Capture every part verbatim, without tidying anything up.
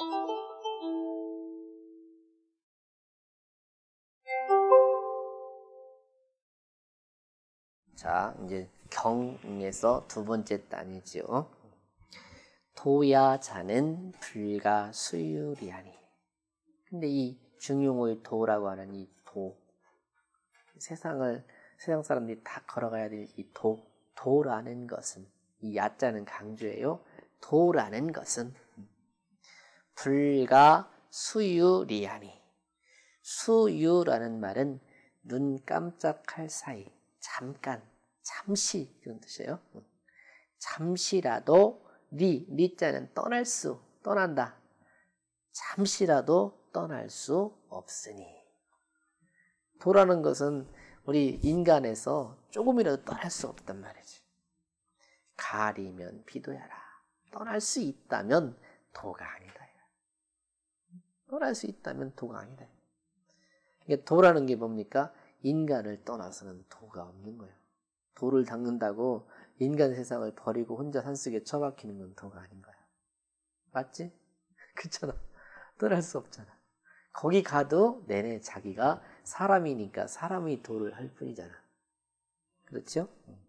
자, 이제 경에서 두 번째 단위죠. 도야자는 불가 수유리하니. 근데 이 중용의 도라고 하는 이 도, 세상을 세상 사람들이 다 걸어가야 될 이 도, 도라는 것은, 이 야자는 강조예요. 도라는 것은 불가 수유리하니. 수유라는 말은 눈 깜짝할 사이, 잠깐, 잠시 그런 뜻이에요. 잠시라도 리, 리자는 떠날 수, 떠난다. 잠시라도 떠날 수 없으니. 도라는 것은 우리 인간에서 조금이라도 떠날 수 없단 말이지. 가리면 비도야라. 떠날 수 있다면 도가 아니다. 떠날 수 있다면 도가 아니다. 그러니까 도라는 게 뭡니까? 인간을 떠나서는 도가 없는 거예요. 도를 닦는다고 인간 세상을 버리고 혼자 산속에 처박히는 건 도가 아닌 거야. 맞지? 그렇잖아. 떠날 수 없잖아. 거기 가도 내내 자기가 사람이니까 사람이 도를 할 뿐이잖아. 그렇죠?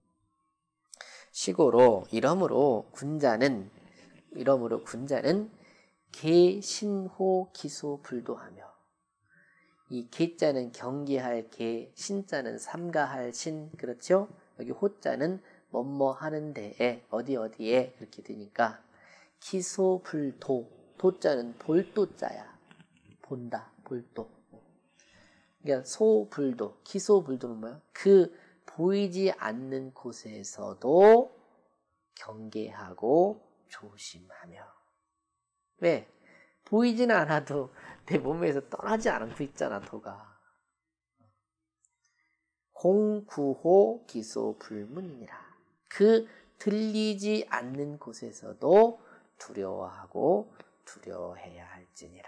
시고로 이러므로 군자는 이러므로 군자는 개, 신호, 기소, 불도하며, 이 개자는 경계할 개, 신자는 삼가할 신, 그렇죠? 여기 호자는 뭐뭐 하는 데에, 어디 어디에 그렇게 되니까 기소, 불도, 도자는 볼도자야. 본다, 볼도. 그러니까 소불도, 기소불도는 뭐야? 그 보이지 않는 곳에서도 경계하고 조심하며. 왜? 보이지는 않아도 내 몸에서 떠나지 않고 있잖아, 도가. 공구호 기소 불문이니라. 그 들리지 않는 곳에서도 두려워하고 두려워해야 할지니라.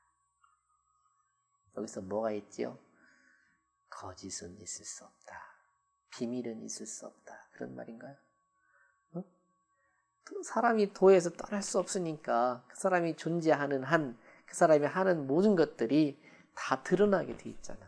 여기서 뭐가 있지요? 거짓은 있을 수 없다. 비밀은 있을 수 없다. 그런 말인가요? 어? 사람이 도에서 떠날 수 없으니까 그 사람이 존재하는 한, 그 사람이 하는 모든 것들이 다 드러나게 돼 있잖아.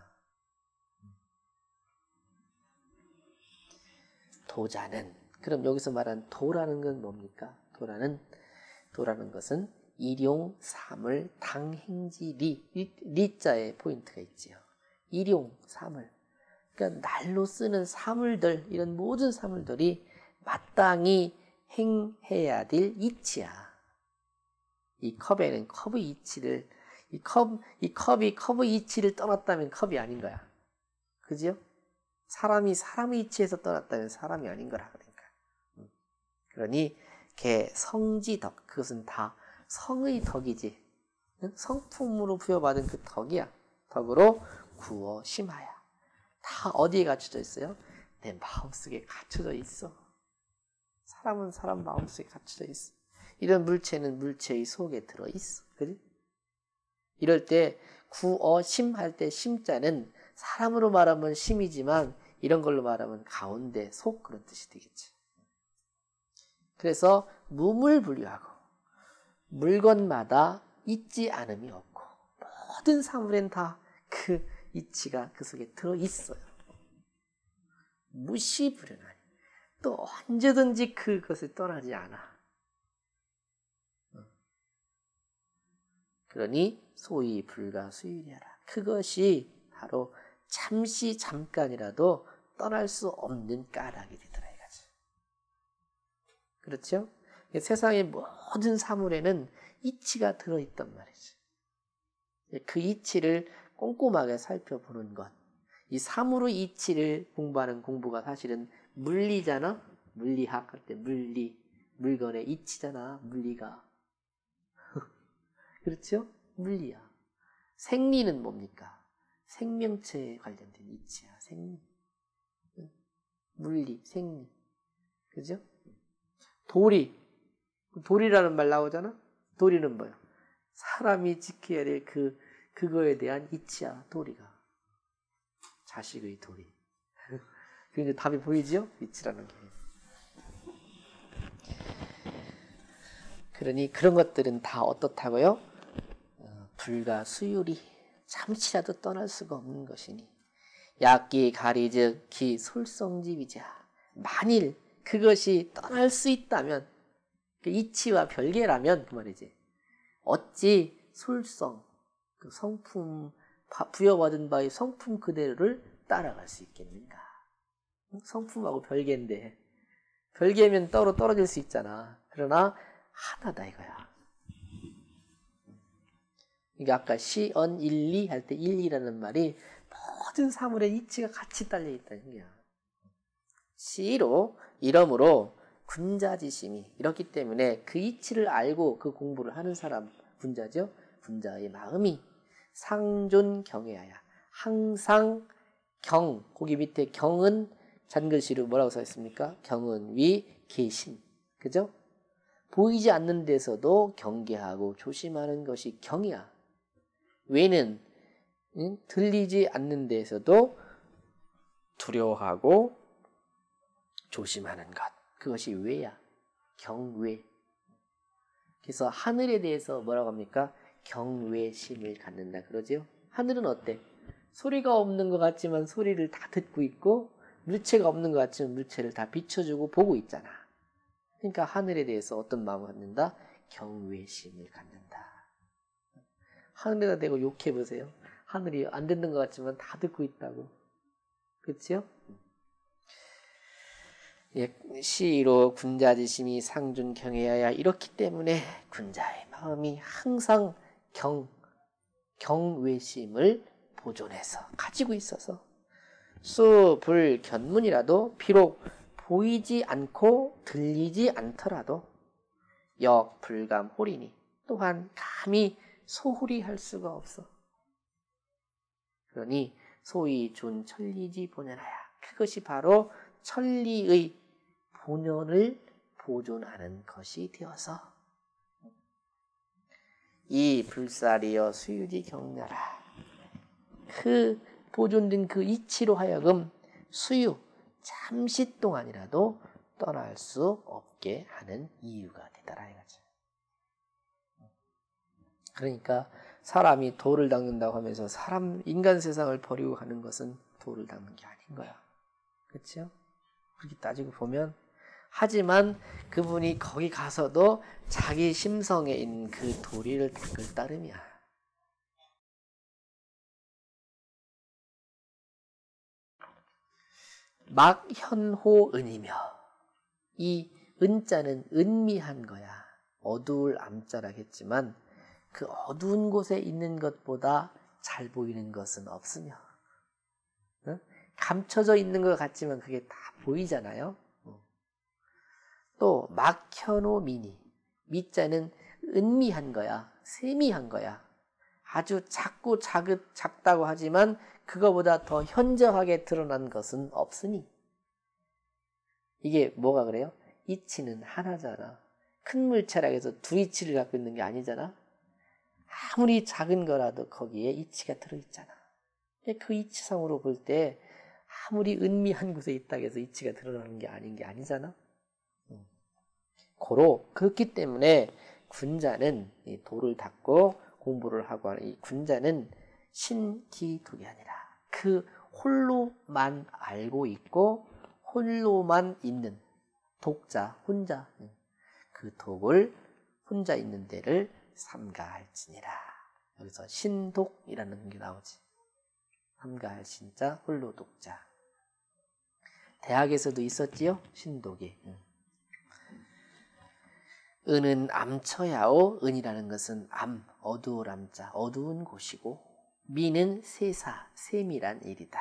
도자는, 그럼 여기서 말한 도라는 건 뭡니까? 도라는, 도라는 것은 일용, 사물, 당행지, 리, 리, 리자에 포인트가 있지요. 일용, 사물. 그러니까 날로 쓰는 사물들, 이런 모든 사물들이 마땅히 행해야 될 이치야. 이 컵에는 컵의 이치를, 이 컵, 이 컵이 컵의 이치를 떠났다면 컵이 아닌 거야. 그죠? 사람이 사람의 이치에서 떠났다면 사람이 아닌 거라 그러니까. 그러니 개 성지덕, 그것은 다 성의 덕이지. 성품으로 부여받은 그 덕이야. 덕으로 구어 심하야. 다 어디에 갖춰져 있어요? 내 마음속에 갖춰져 있어. 사람은 사람 마음속에 갖춰져 있어. 이런 물체는 물체의 속에 들어있어. 그지? 이럴 때 구어 심할 때 심자는 사람으로 말하면 심이지만 이런 걸로 말하면 가운데 속, 그런 뜻이 되겠지. 그래서 무물분류하고 물건마다 있지 않음이 없고 모든 사물엔 다 그 이치가 그 속에 들어있어요. 무시불변하니 또 언제든지 그것을 떠나지 않아. 그러니 소위 불가수일이하라. 그것이 바로 잠시 잠깐이라도 떠날 수 없는 까닭이 되더라 이거지. 그렇죠? 세상의 모든 사물에는 이치가 들어있단 말이지. 그 이치를 꼼꼼하게 살펴보는 것. 이 사물의 이치를 공부하는 공부가 사실은 물리잖아. 물리학 할 때 물리, 물건의 이치잖아. 물리가. 그렇죠? 물리야. 생리는 뭡니까? 생명체에 관련된 이치야. 생리. 물리, 생리. 그죠? 도리. 도리라는 말 나오잖아? 도리는 뭐야? 사람이 지켜야 될 그, 그거에 대한 이치야, 도리가. 자식의 도리. 그 이제 답이 보이지요? 이치라는 게. 그러니 그런 것들은 다 어떻다고요? 불과 수율이 잠시라도 떠날 수가 없는 것이니 약기 가리즉 기 솔성지위자. 만일 그것이 떠날 수 있다면 그 이치와 별개라면 그 말이지. 어찌 솔성 그 성품 부여받은 바의 성품 그대로를 따라갈 수 있겠는가? 성품하고 별개인데 별개면 따로 떨어질 수 있잖아. 그러나 하나다 이거야. 이게 아까 시, 언, 일리 할 때 일리라는 말이 모든 사물의 이치가 같이 딸려 있다는 거야. 시로 이러므로 군자지심이 이렇기 때문에 그 이치를 알고 그 공부를 하는 사람 군자죠. 군자의 마음이 상존 경외하여 항상 경 거기 밑에 경은 잔글씨로 뭐라고 써 있습니까? 경은 위 계신 그죠? 보이지 않는 데서도 경계하고 조심하는 것이 경이야. 외는 응? 들리지 않는 데서도 두려워하고 조심하는 것. 그것이 외야. 경외. 그래서 하늘에 대해서 뭐라고 합니까? 경외심을 갖는다 그러죠. 하늘은 어때? 소리가 없는 것 같지만 소리를 다 듣고 있고 물체가 없는 것 같지만 물체를 다 비춰주고 보고 있잖아. 그러니까 하늘에 대해서 어떤 마음을 갖는다? 경외심을 갖는다. 하늘에다 대고 욕해보세요. 하늘이 안 듣는 것 같지만 다 듣고 있다고. 그렇죠? 예, 시로 군자지심이 상준 경외하여 이렇기 때문에 군자의 마음이 항상 경, 경외심을 보존해서 가지고 있어서 수, 불, 견문이라도 비록 보이지 않고 들리지 않더라도 역, 불감, 홀이니 또한 감히 소홀히 할 수가 없어. 그러니 소위 준 천리지 본연하야. 그것이 바로 천리의 본연을 보존하는 것이 되어서 이 불사리여 수유지 경멸하. 그 보존된 그 이치로 하여금 수유 잠시 동안이라도 떠날 수 없게 하는 이유가 되더라 이거죠. 그러니까 사람이 도를 닦는다고 하면서 사람 인간 세상을 버리고 가는 것은 도를 닦는 게 아닌 거야. 그렇죠? 그렇게 따지고 보면 하지만 그분이 거기 가서도 자기 심성에 있는 그 도리를 닦을 따름이야. 막현호은이며 이 은자는 은미한 거야. 어두울 암자라겠지만 그 어두운 곳에 있는 것보다 잘 보이는 것은 없으며 응? 감춰져 있는 것 같지만 그게 다 보이잖아요. 또 막현호미니 미자는 은미한 거야. 세미한 거야. 아주 작고 작은, 작다고 하지만 그거보다 더 현저하게 드러난 것은 없으니 이게 뭐가 그래요? 이치는 하나잖아. 큰 물체라고 해서 두 이치를 갖고 있는 게 아니잖아. 아무리 작은 거라도 거기에 이치가 들어있잖아. 그 이치상으로 볼 때 아무리 은미한 곳에 있다고 해서 이치가 드러나는 게 아닌 게 아니잖아. 고로 그렇기 때문에 군자는 이 도를 닦고 공부를 하고 하는 이 군자는 신기독이 아니라 그 홀로만 알고 있고 홀로만 있는 독자 혼자 그 독을 혼자 있는 데를 삼가할지니라. 여기서 신독이라는 게 나오지. 삼가할 신자 홀로 독자. 대학에서도 있었지요? 신독이. 은은 암처야오. 은이라는 것은 암, 어두울 암자, 어두운 곳이고 미는 세사, 세밀한 일이다.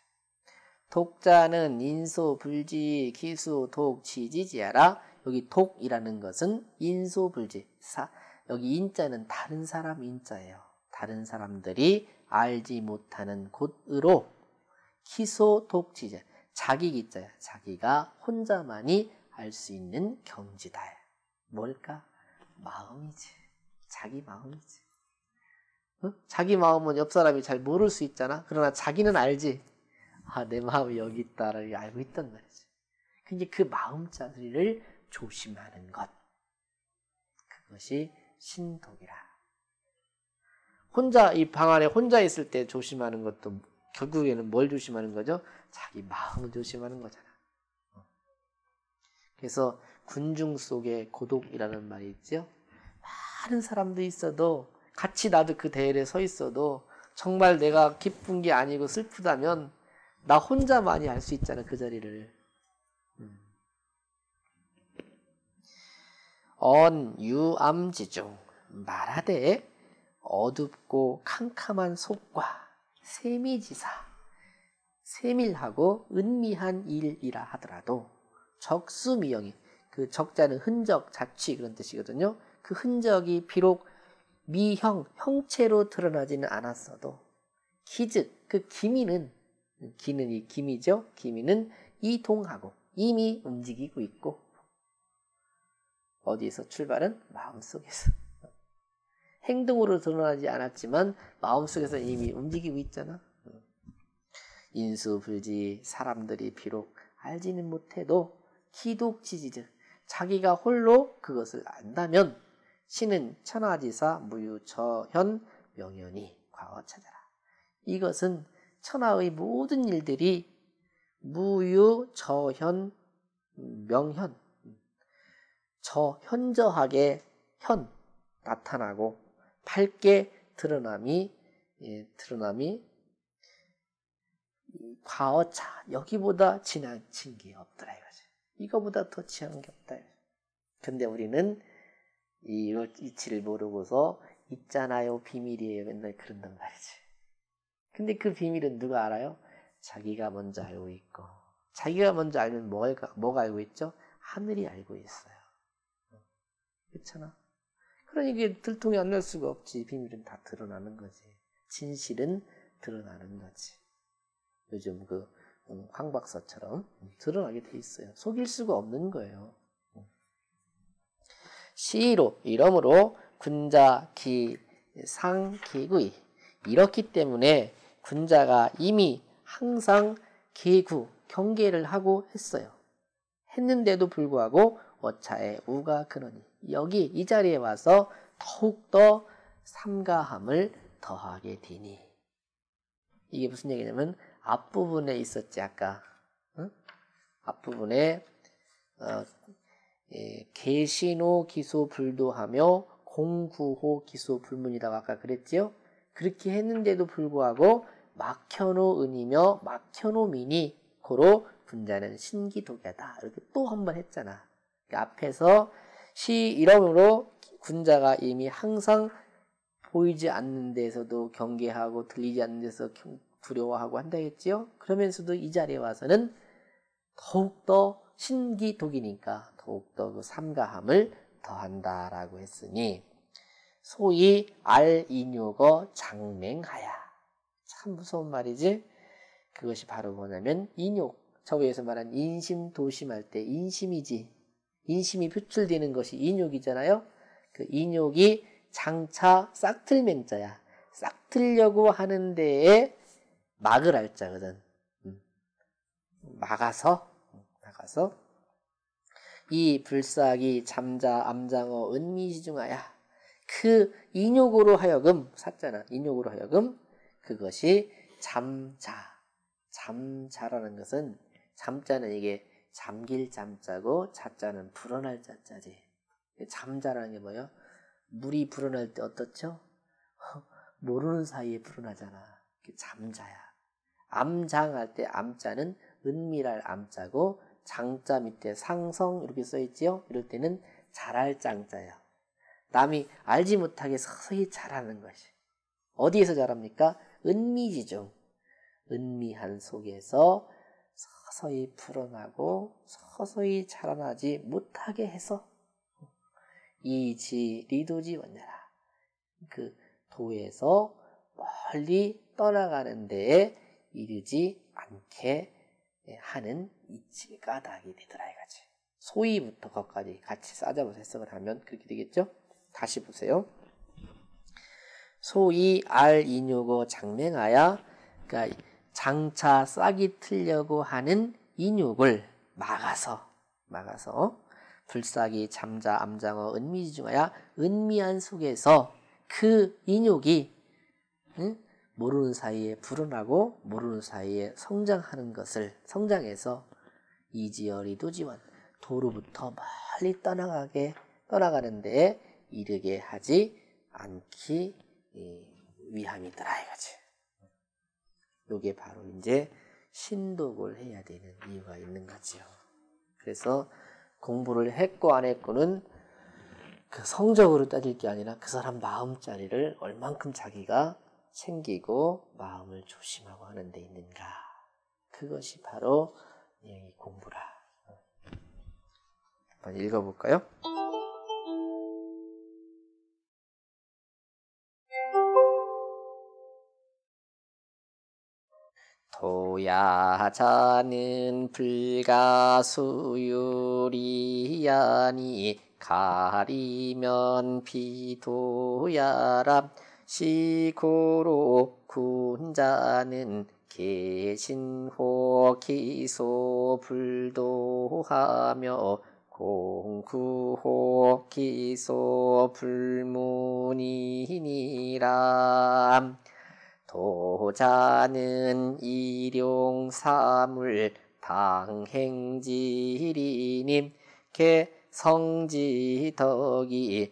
독자는 인소, 불지, 기수, 독, 지지지하라. 여기 독이라는 것은 인소, 불지, 사, 여기 인자는 다른 사람 인자예요. 다른 사람들이 알지 못하는 곳으로 기소, 독, 지지, 자기 기자야. 자기가 혼자만이 알 수 있는 경지다. 뭘까? 마음이지. 자기 마음이지. 어? 자기 마음은 옆 사람이 잘 모를 수 있잖아. 그러나 자기는 알지. 아, 내 마음이 여기 있다를 알고 있단 말이지. 근데 그 마음자리를 조심하는 것. 그것이 신독이라. 혼자 이 방 안에 혼자 있을 때 조심하는 것도 결국에는 뭘 조심하는 거죠? 자기 마음을 조심하는 거잖아. 그래서 군중 속에 고독이라는 말이 있죠. 많은 사람들이 있어도 같이 나도 그 대열에 서 있어도 정말 내가 기쁜 게 아니고 슬프다면 나 혼자만이 알 수 있잖아, 그 자리를. 음. 언유암지중 말하되 어둡고 캄캄한 속과 세미지사 세밀하고 은미한 일이라 하더라도 적수미형이 그 적자는 흔적, 자취 그런 뜻이거든요. 그 흔적이 비록 미형, 형체로 드러나지는 않았어도 기즉 그 기미는 기는 이 기미죠. 기미는 이동하고 이미 움직이고 있고 어디에서 출발은 마음속에서 행동으로 드러나지 않았지만 마음속에서 이미 움직이고 있잖아. 인수불지 사람들이 비록 알지는 못해도 기독지지즉 자기가 홀로 그것을 안다면 신은 천하지사 무유처현 명현이 과거 찾아라. 이것은 천하의 모든 일들이 무유처현 명현 저 현저하게 현 나타나고 밝게 드러남이 예, 드러남이 과어차 여기보다 지나친 게 없더라 이거지. 이거보다 더 지나친 게 없다. 근데 우리는 이 이치를 모르고서 있잖아요 비밀이에요 맨날 그런단 말이지. 근데 그 비밀은 누가 알아요? 자기가 먼저 알고 있고 자기가 먼저 알면 뭐가, 뭐가 알고 있죠? 하늘이 알고 있어요. 그렇잖아. 그러니 이게 들통이 안 날 수가 없지. 비밀은 다 드러나는 거지. 진실은 드러나는 거지. 요즘 그 황박사처럼 드러나게 돼 있어요. 속일 수가 없는 거예요. 시로 이러므로 군자 기 상기구이 이렇기 때문에 군자가 이미 항상 계구 경계를 하고 했어요. 했는데도 불구하고 어차에 우가 그러니 여기 이 자리에 와서 더욱더 삼가함을 더하게 되니 이게 무슨 얘기냐면 앞부분에 있었지 아까 응? 앞부분에 어, 예, 계신호 기소 불도하며 공구호 기소 불문이라고 아까 그랬지요. 그렇게 했는데도 불구하고 막혀노 은이며 막혀노 민이 고로 군자는 신기독이다. 이렇게 또 한 번 했잖아. 그러니까 앞에서 시 이러므로 군자가 이미 항상 보이지 않는 데서도 경계하고 들리지 않는 데서 두려워하고 한다 했지요. 그러면서도 이 자리에 와서는 더욱더 신기독이니까 더욱더 그 삼가함을 더한다라고 했으니 소위 알인유거 장맹하야. 참 무서운 말이지. 그것이 바로 뭐냐면 인욕. 저 위에서 말한 인심 도심할 때 인심이지. 인심이 표출되는 것이 인욕이잖아요. 그 인욕이 장차 싹틀맹자야. 싹틀려고 하는 데에 막을 할 자거든. 막아서 막아서 이 불사기 잠자 암장어 은미시중하야. 그 인욕으로 하여금 샀잖아. 인욕으로 하여금 그것이 잠자. 잠자라는 것은 잠자는 이게 잠길 잠자고 자자는 불어날 자자지. 잠자라는 게 뭐예요? 물이 불어날 때 어떻죠? 모르는 사이에 불어나잖아. 잠자야. 암장할 때 암자는 은밀할 암자고 장자 밑에 상성 이렇게 써있지요. 이럴 때는 잘할 장자야. 남이 알지 못하게 서서히 자라는 것이. 어디에서 자랍니까? 은미지중. 은미한 속에서 서서히 풀어나고 서서히 자라나지 못하게 해서 이지 리도지 원자라. 그 도에서 멀리 떠나가는 데에 이르지 않게 하는 이치 까닭이 되더라 이거지. 소위부터 거기까지 같이 싸잡아서 해석을 하면 그렇게 되겠죠? 다시 보세요. 소위 알 인유고 장맹하야. 그러니까 장차 싹이 틀려고 하는 인육을 막아서 막아서 불사기 잠자 암장어 은미지중하야 은미한 속에서 그 인육이 응? 모르는 사이에 불어나고 모르는 사이에 성장하는 것을 성장해서 이지어리도지원 도로부터 멀리 떠나가게 떠나가는 데에 이르게 하지 않기 위함이더라 이거지. 요게 바로 이제 신독을 해야 되는 이유가 있는 거죠. 그래서 공부를 했고 안 했고는 그 성적으로 따질 게 아니라 그 사람 마음자리를 얼만큼 자기가 챙기고 마음을 조심하고 하는 데 있는가. 그것이 바로 이 공부라. 한번 읽어볼까요? 도야자는 불가수유리야니 가리면 비도야람 시고로 군자는 계신호 기소 불도하며 공구호 기소 불문이니라. 도자는 일용사물 당행지리님 개성지덕이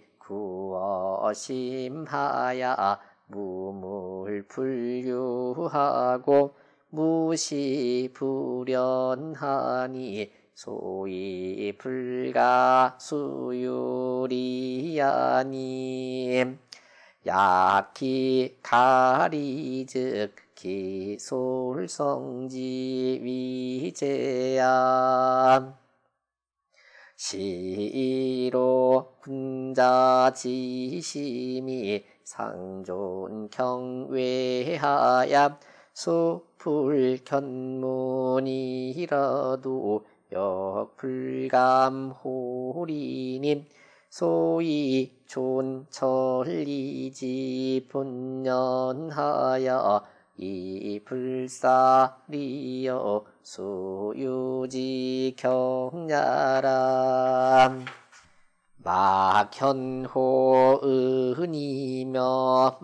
구어심하야 무물불유하고 무시불연하니 소위 불가수유리야니. 약기 가리즉 기솔성지 위제야. 시로 군자지심이 상존 경외하야 수불견문이라도 역불감호리님 소위 존천리지 분연하여 이불사리여 수유지 경야람. 막현호은이며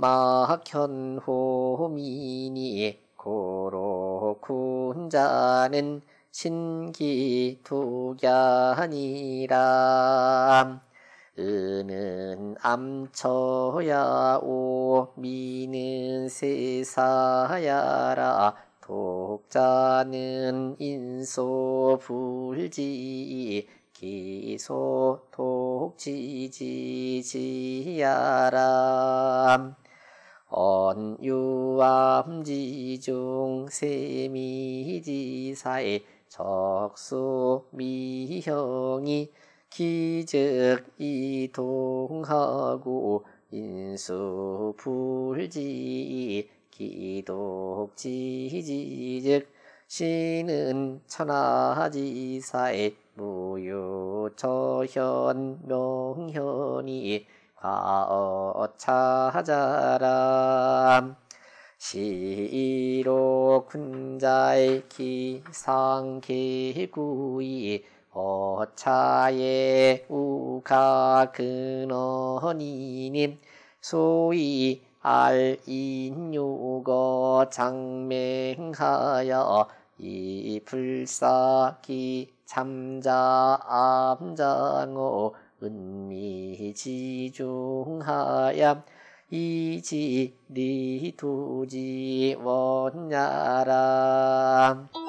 막현호민이 고로 군자는 신기독야니라. 은은 암처야 오 미는 세사야라. 독자는 인소불지 기소 독지지지야라. 언유암지중 세미지사의 적수미형이 기즉 이동하고 인수불지 기독지지즉 신은 천하지사의 무유처현 명현이 과어차자람. 시로 군자의 기상계구이 어차의 우가 근원이님 소위 알인유거 장맹하여 이불사기 참자암장어 은미지중하야 이지리두지 원야람.